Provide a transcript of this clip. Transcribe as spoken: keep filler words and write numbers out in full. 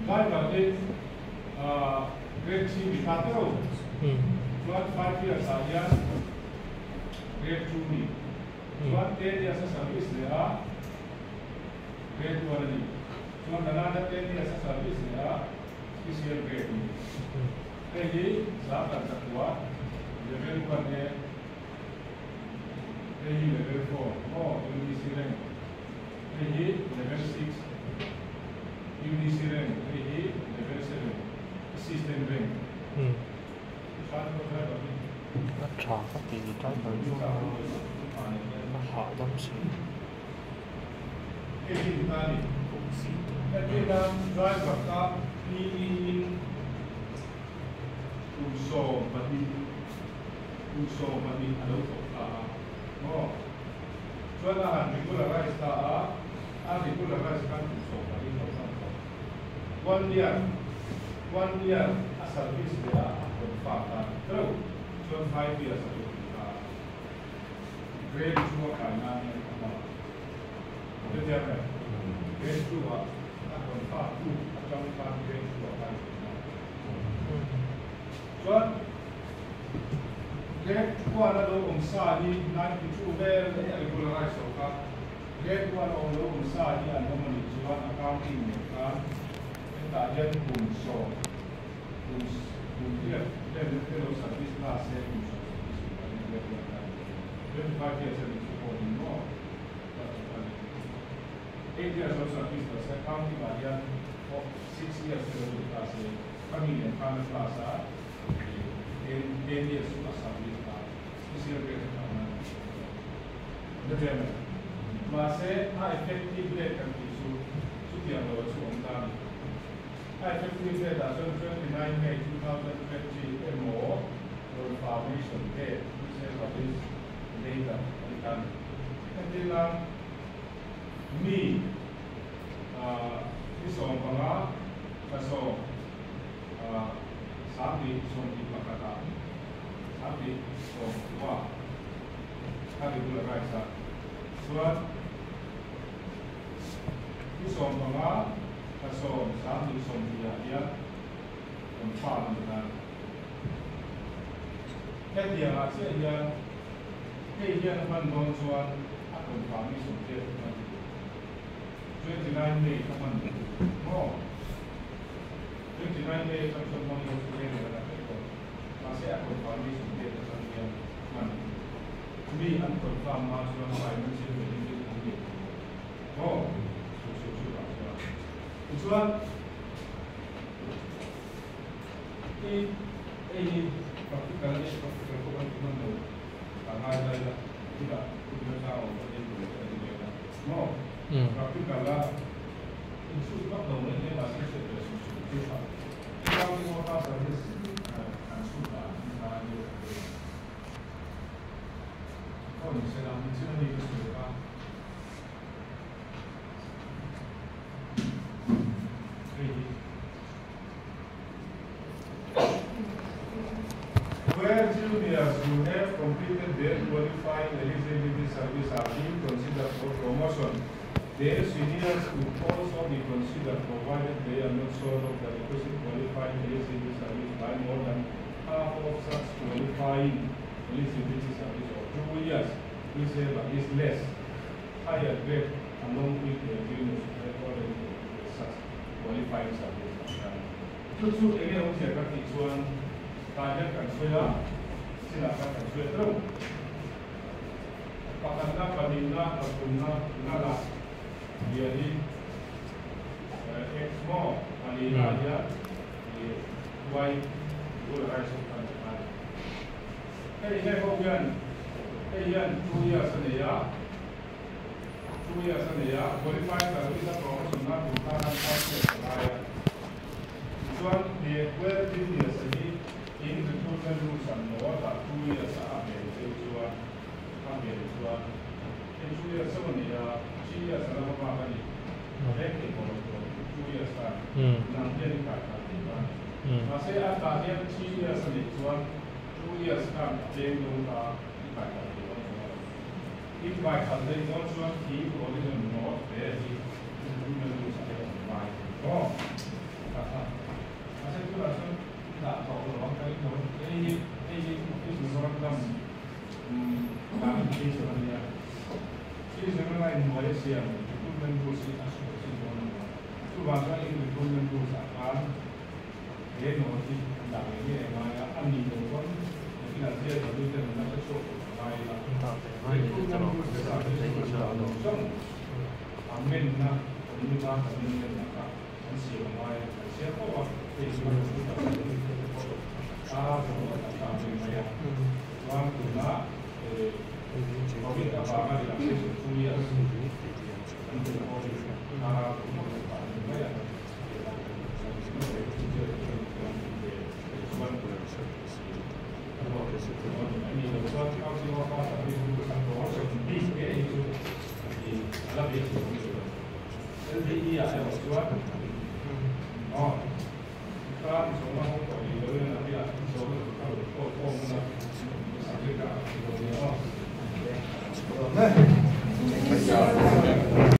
driver eight grade three bị phạt đâu chuan five years à yan grade two ni chuan ten years a service le a grade one ni chuan another ten years a service le a special grade ni cái gì giá cả chặt quá level one ne cái gì level four oh unity rank cái gì level six unity rank cái gì level seven assistant rank nó tròn các kỳ trái thử nó họ giống xí cái gì ta đi cái gì ta driver ta đi in uso mati uso mati alo ta oh so na han regularize ta a a regularize kan uso mati ta one year one year a service dia kon fa ta terus so five years ago ta grade two ka na ni ma ko dia ba grade two a kon fa tu trong fa grade two ka chuan grade one lo om sa ni ninety-two vel regularize ka grade one lo om sa ni an mo ni chuan accounting ni ka ta yen kum so kum kum dia level fellow service class se kum so twenty-five years of support no eight years of service class accounting area for six years fellow class coming in kind of class in ten years of service class special grade the German mase a effective grade kan isu su dia lo su om ta effective grade as on twenty-nine May two thousand twenty mo information date which is of this data kan until now me uh this on panga kaso uh sabi som di pakata sabi so wa sabi gula raisa suat this on panga kaso sabi som dia dia on pa dan cái dia là sẽ dia cái diaมันโดนส่วนถ้าคนฟังไม่สมเด็จมันtwenty-nine May มันโอ้twenty-nine May คำชมมันอยู่ที่นี่นะครับมาเสียคนฟังไม่สมเด็จมันเดียวมันมีอันคนฟังมาส่วนไปมันเชื่อเป็นที่ของเด็กโอ้สุดสุดสุดสุดส่วนที่ไอ้praktikal ini praktikal itu kan cuma tuh karena ada ya tidak tidak tahu apa itu itu dia mau praktikal lah itu sebab dong ini masih sudah susah kalau mau apa service kan susah misalnya kalau misalnya misalnya itu sudah where juniors who have completed their qualifying eligibility service are being considered for promotion, their seniors would also be considered provided they are not short of the requisite qualifying eligibility service by more than half of such qualifying eligibility service or two years, which is less higher grade along with the juniors who have already completed such qualifying service. So, again, we have got one. Tanya kan saya, silakan kan saya terus. Pakatna, padina, paduna, nala. Jadi, ekmo, padina aja, di Y, gula raisok kan cepat. Hey, hey, hobian, hey, yan, two years senia, two years senia, qualify kalau kita promosi nak bukan apa saya. Tuan di where business ini. In the total rules and law that two years are made to one, are made to one. In two years, seven years, three years, and a half, making for two years time. Now, then, I say after here, three years and it's one, two years time, they don't have if I can do one. If I can, they don't want to keep or they don't know, there is the rules and law. Oh, siya recruitment process aso si bono tu bangsa ini recruitment process akan dia nanti tentang ini emangnya ani pun kita dia baru kita nak cakap mai lah recruitment process akan kita amin na ini mah kami ni nak siapa mai siapa awak Facebook ah semua tak tahu mai tuan guna Covid apa lagi lah, sesuatu untuk Covid, ah, banyak. Ini lepas kau siapa apa tapi bukan kau sendiri dia itu di dalam itu. Jadi ia ada sesuatu. Oh, kan semua orang di dalam nanti lah, semua kalau kau kau mana Afrika, oh. Nah,